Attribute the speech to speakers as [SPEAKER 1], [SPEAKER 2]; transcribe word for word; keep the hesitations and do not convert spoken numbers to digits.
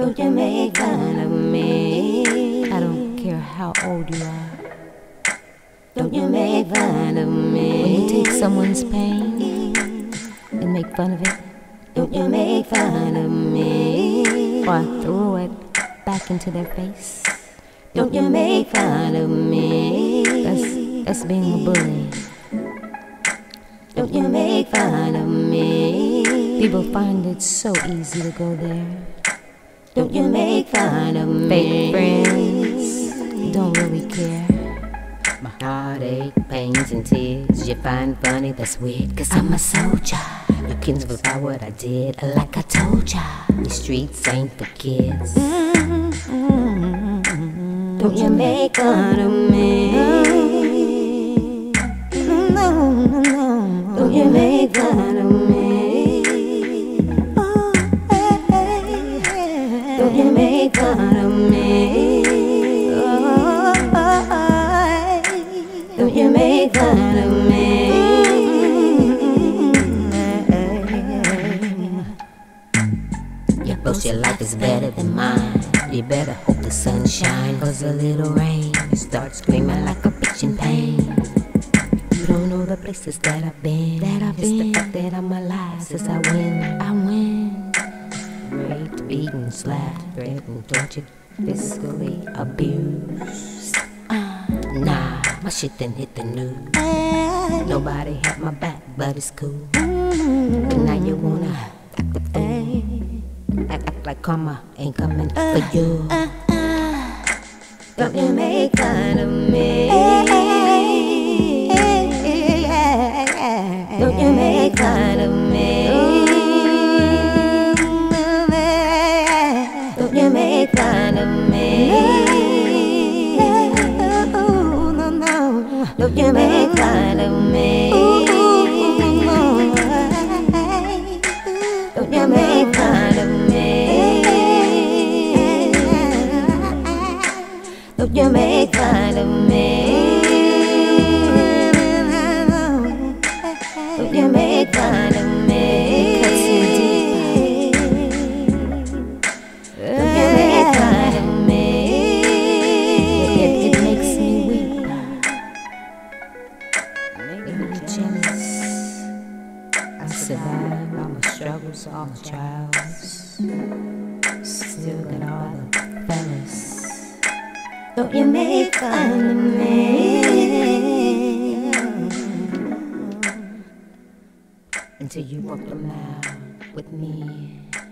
[SPEAKER 1] Don't you make fun of me.
[SPEAKER 2] I don't care how old you are.
[SPEAKER 1] Don't you make fun of me.
[SPEAKER 2] When you take someone's pain and make fun of it,
[SPEAKER 1] don't you make fun of me.
[SPEAKER 2] Or throw it back into their face,
[SPEAKER 1] don't you make fun of me.
[SPEAKER 2] That's, that's being a bully.
[SPEAKER 1] Don't you make fun of me.
[SPEAKER 2] People find it so easy to go there.
[SPEAKER 1] Don't you make fun of me.
[SPEAKER 2] Fake friends don't really care.
[SPEAKER 1] My heartache, pains and tears you find funny, that's weird. Cause I'm a soldier. You can verify what I did, like I told ya. These streets ain't for kids. Mm-hmm. Don't you make fun of me. No, no, no. Don't you make fun of me. Oh, hey, hey, hey. Don't you make fun of me. Oh, oh, oh. Don't you make fun of me. Boast your life is better than mine. You better hope the sun shines, cause a little rain starts screaming like a bitch in pain. You don't know the places that I've been. That I've it's been. The fact that I'm alive since I win. I win. Raped, beaten, slapped, threatened, tortured, physically abused. Uh, nah, my shit done hit the news. Nobody had my back, but it's cool. But now you wanna act the fool. Act, act like karma ain't coming uh, for you. Uh, uh, don't you make fun of me. Don't you make fun of me. Don't you make fun of me. No, no. Don't you make fun of me. Don't you make fun of me. Don't you make fun of me. Don't you make fun of me. Don't you make fun of me.
[SPEAKER 2] It, it makes me weep. Make me jealous. I survived all my struggles, all my trials. Still got all the fellas.
[SPEAKER 1] Don't you make fun of me.
[SPEAKER 2] Until you walk the mile with me.